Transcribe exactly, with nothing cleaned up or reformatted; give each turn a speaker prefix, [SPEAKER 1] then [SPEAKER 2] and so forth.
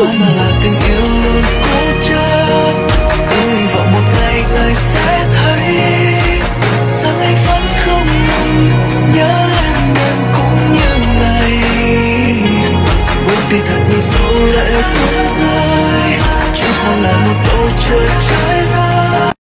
[SPEAKER 1] Hóa ra là tình yêu luôn cố chấp, cứ hy vọng một ngày người sẽ thấy rằng anh vẫn không ngừng nhớ em đêm cũng như ngày. Bước đi thật như số lệ tuôn rơi, trước một là một bầu trời trái